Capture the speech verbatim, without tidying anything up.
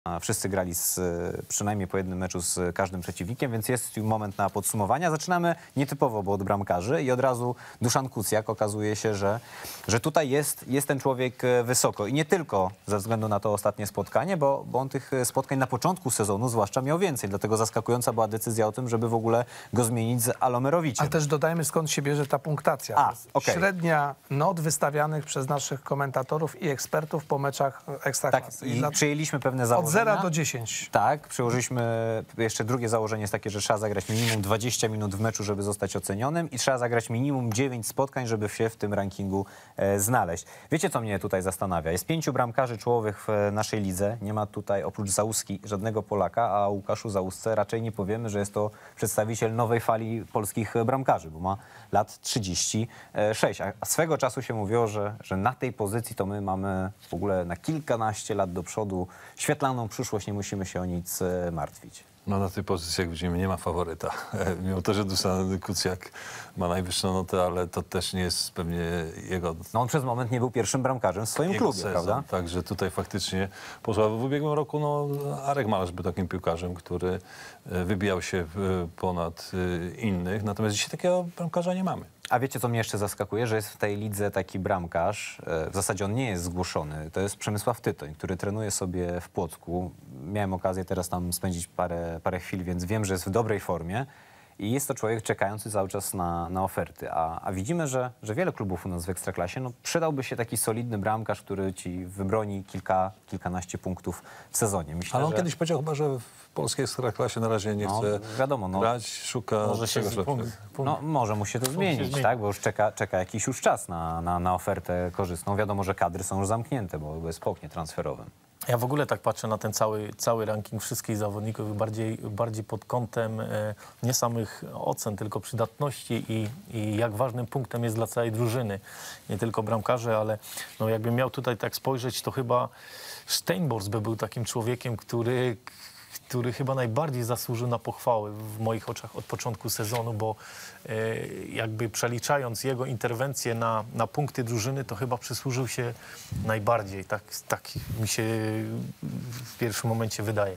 A wszyscy grali z, przynajmniej po jednym meczu z każdym przeciwnikiem, więc jest moment na podsumowania. Zaczynamy nietypowo, bo od bramkarzy i od razu Duszan Kucjak. Okazuje się, że, że tutaj jest, jest ten człowiek wysoko. I nie tylko ze względu na to ostatnie spotkanie, bo, bo on tych spotkań na początku sezonu zwłaszcza miał więcej. Dlatego zaskakująca była decyzja o tym, żeby w ogóle go zmienić z Alomerowiciem. Ale też dodajmy, skąd się bierze ta punktacja. A, okay. Średnia not wystawianych przez naszych komentatorów i ekspertów po meczach Ekstraklasy. Tak, i dla... przyjęliśmy pewne założenia. Od zera do dziesięciu. Tak, przyłożyliśmy, jeszcze drugie założenie jest takie, że trzeba zagrać minimum dwadzieścia minut w meczu, żeby zostać ocenionym i trzeba zagrać minimum dziewięć spotkań, żeby się w tym rankingu e, znaleźć. Wiecie, co mnie tutaj zastanawia? Jest pięciu bramkarzy czołowych w naszej lidze. Nie ma tutaj oprócz Załuski żadnego Polaka, a o Łukaszu Załusce raczej nie powiemy, że jest to przedstawiciel nowej fali polskich bramkarzy, bo ma lat trzydzieści sześć. A swego czasu się mówiło, że, że na tej pozycji to my mamy w ogóle na kilkanaście lat do przodu świetlaną przyszłość, nie musimy się o nic martwić. No na tej pozycji, jak widzimy, nie ma faworyta. Mimo to, że Duszan Kucjak ma najwyższą notę, ale to też nie jest pewnie jego... No on przez moment nie był pierwszym bramkarzem w swoim klubie, sezon, prawda? Także tutaj faktycznie poszła. W ubiegłym roku no, Arek Malarz był takim piłkarzem, który wybijał się ponad innych, natomiast dzisiaj takiego bramkarza nie mamy. A wiecie, co mnie jeszcze zaskakuje? Że jest w tej lidze taki bramkarz, w zasadzie on nie jest zgłoszony, to jest Przemysław Tytoń, który trenuje sobie w Płocku. Miałem okazję teraz tam spędzić parę, parę chwil, więc wiem, że jest w dobrej formie. I jest to człowiek czekający cały czas na, na oferty. A, a widzimy, że, że wiele klubów u nas w Ekstraklasie, no przydałby się taki solidny bramkarz, który ci wybroni kilka, kilkanaście punktów w sezonie. Myślę, Ale on że... kiedyś powiedział chyba, że w polskiej Ekstraklasie na razie nie no, chce wiadomo, no, grać, szuka może się czegoś punkt, lepszego. punkt. No, może mu się to zmienić, zmieni. tak? Bo już czeka, czeka jakiś już czas na, na, na ofertę korzystną. Wiadomo, że kadry są już zamknięte, bo jest po oknie transferowym. Ja w ogóle tak patrzę na ten cały, cały ranking wszystkich zawodników bardziej, bardziej pod kątem e, nie samych ocen, tylko przydatności i, i jak ważnym punktem jest dla całej drużyny. Nie tylko bramkarze, ale no jakbym miał tutaj tak spojrzeć, to chyba Steinborst by był takim człowiekiem, który... który chyba najbardziej zasłużył na pochwały w moich oczach od początku sezonu, bo e, jakby przeliczając jego interwencje na, na punkty drużyny, to chyba przysłużył się najbardziej. Tak, tak mi się w pierwszym momencie wydaje.